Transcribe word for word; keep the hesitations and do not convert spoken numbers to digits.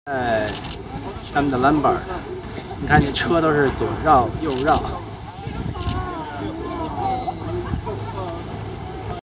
哎，他们的蓝板，你看这车都是左绕右绕。